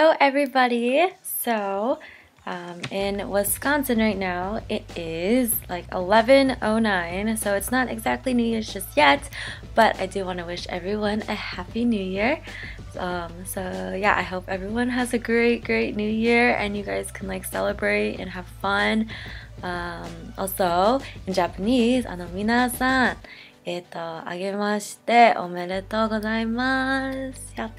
Hello everybody! So, in Wisconsin right now, it is like 11:09, so it's not exactly New Year's just yet, but I do want to wish everyone a Happy New Year. So yeah, I hope everyone has a great New Year and you guys can like celebrate and have fun. Also, in Japanese, minasan, あげましておめでとうございます。やった!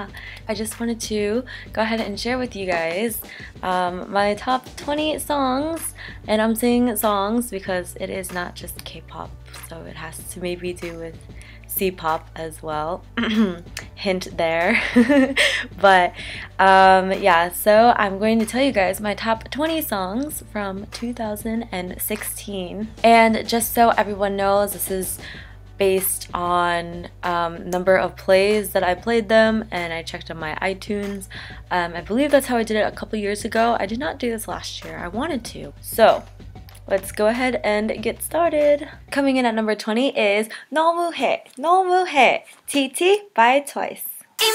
I just wanted to go ahead and share with you guys my top 20 songs, and I'm saying songs because it is not just K-pop, so it has to maybe do with C-pop as well. Hint there. But yeah, so I'm going to tell you guys my top 20 songs from 2016. And just so everyone knows, this is based on number of plays that I played them, and I checked on my iTunes. I believe that's how I did it a couple years ago. I did not do this last year. I wanted to. So let's go ahead and get started. Coming in at number 20 is 너무해, 너무해, TT by TWICE.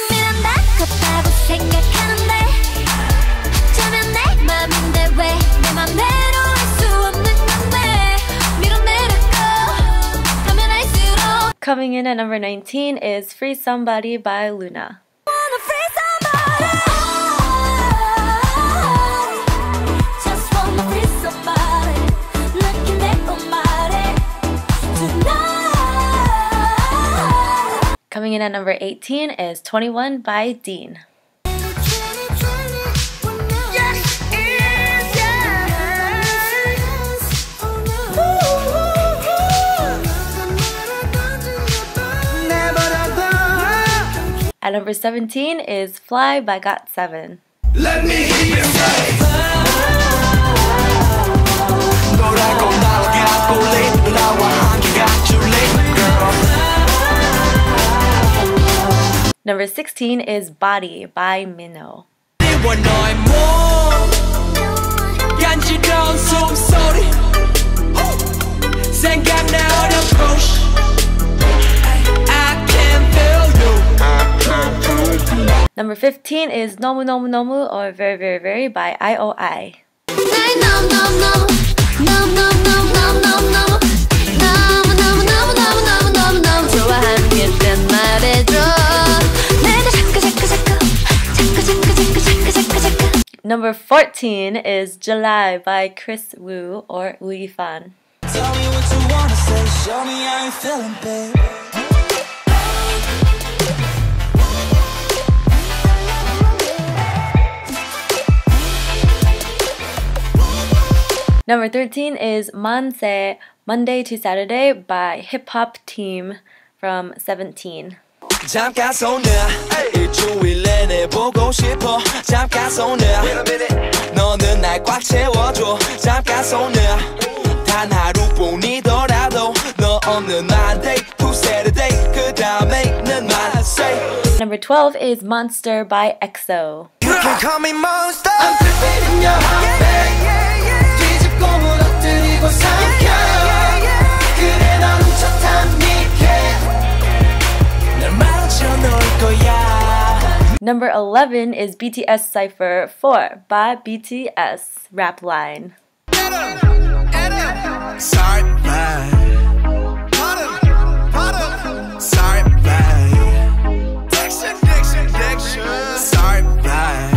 Coming in at number 19 is Free Somebody by Luna. Coming in at number 18 is 21 by Dean. At number 17 is Fly by GOT7. Let me hear you say. Number 16 is Body by Minho. Number 15 is Nomu Nomu Nomu or Very Very by I.O.I. Number 14 is July by Chris Wu or Wu Yifan. Tell me what you wanna say, show me how you feeling, babe. Number 13 is Manse, Monday to Saturday by Hip Hop Team from 17. 잠깐 손을 일주일 내내 보고 싶어 잠깐 손을 너는 날 꽉 채워줘 잠깐 손을 단 하루뿐이더라도 너 없는 Monday to Saturday 그 다음에는 Monday. Number 12 is Monster by EXO. You can call me Monster. I'm dripping in your heart, babe. 뒤집고 무너뜨리고 삼켜 그래 넌 훔쳤단 Number 11 is BTS Cypher 4 by BTS Rap Line. Sorry, bye. Sorry, bye. Sorry, bye.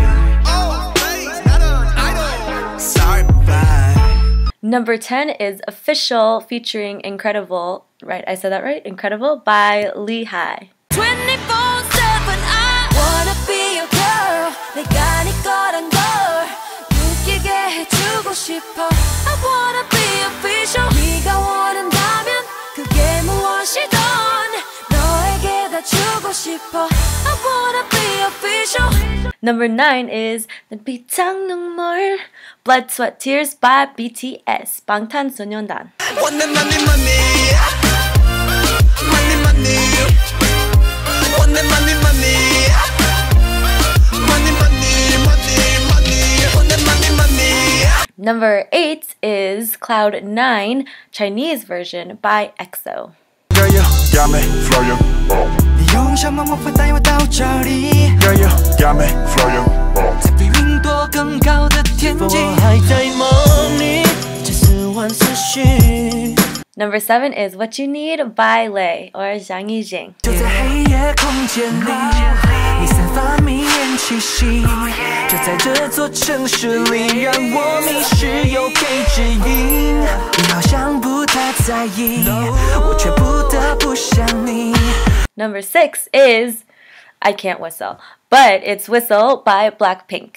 Sorry, bye. Number 10 is Official featuring Incredible. Right, I said that right? Incredible by Lehigh. 24/7 I wanna be your girl 내가 네 거란 걸 느끼게 해주고 싶어 I wanna be official 네가 원한다면 그게 무엇이든 너에게 다 주고 싶어 I wanna be official. Number 9 is 빛장 눈물 Blood, Sweat, Tears by BTS 방탄소년단. Number 8 is Cloud 9 Chinese version by EXO. 用什么魔法带我到这里？ Yeah, yeah, got me flying. 在比云朵更高的天际。我还在梦里，这4万思绪。 Number 7 is What You Need by Lay or Zhang Yijing. 就在黑夜空间里，你散发迷人气息。就在这座城市里，让我迷失又被指引。你好像不太在意，我却不得不想你。 Number 6 is I Can't Whistle, but it's Whistle by Blackpink.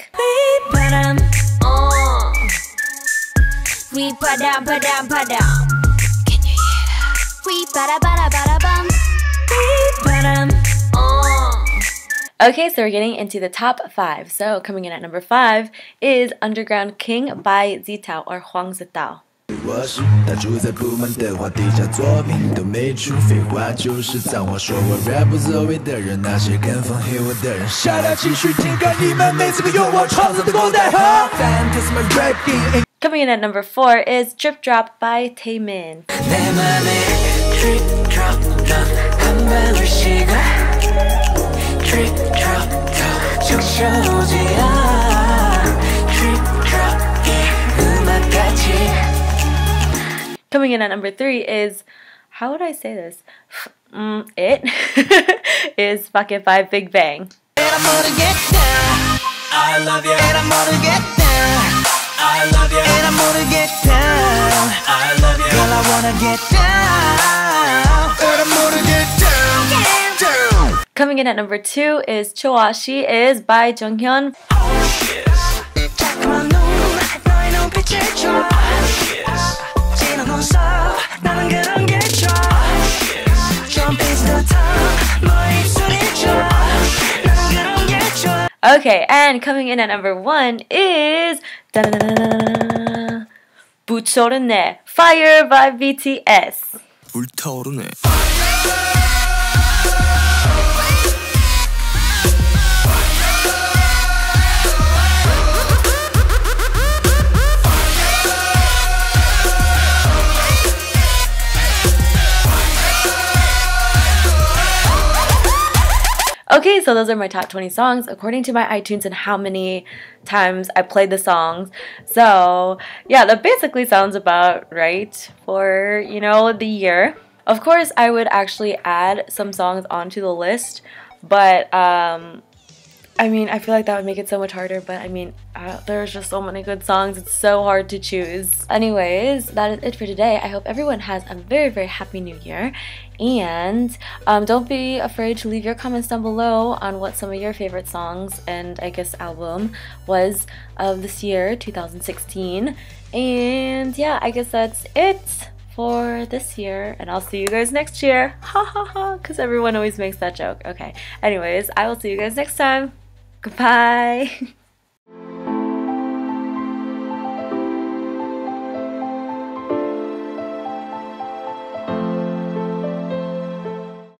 We padam padam padam. Can you hear that? We bada bada bada bum. We padam. Okay, so we're getting into the top 5. So coming in at number 5 is Underground King by Zitao or Huang Zitao. 我是他住在布满的花底下，作品都没出，废话就是脏话，说我 rap 不走位的人，那些跟风黑我的人，下来继续听看你们每次个用我创造的狗带哈。Fantasy my rapping. Coming in at number 4 is Drip Drop by Taemin. 내 맘에 drip drop drop 한 방울 시간 drip drop drop 적셔오지야 drip drop 음악같이. Coming in at number 3 is, how would I say this? It is Bucket by Big Bang. And I'm gonna get down. I love you. And I'm gonna get down. I love you. And I'm gonna get down. I love you. Girl, I wanna get down. And I'm gonna get down. Down. Coming in at number 2 is Choa She Is by Jonghyun. 자꾸만 너의 눈빛을 줘. 지는 눈썹 나는 그런 게 좋아. Jump into the top. 너의 입술이 좋아. 나는 그런 게 좋아. Okay, and coming in at number 1 is 불타오르네 Fire by BTS. 불타오르네. Okay, so those are my top 20 songs according to my iTunes and how many times I played the songs. So yeah, that basically sounds about right for, you know, the year. Of course, I would actually add some songs onto the list, but I mean, I feel like that would make it so much harder, but I mean, there's just so many good songs, it's so hard to choose. Anyways, that is it for today. I hope everyone has a very, very happy new year, and don't be afraid to leave your comments down below on what some of your favorite songs and I guess album was of this year, 2016. And yeah, I guess that's it for this year, and I'll see you guys next year. Ha ha ha, because everyone always makes that joke. Okay, anyways, I will see you guys next time. Goodbye.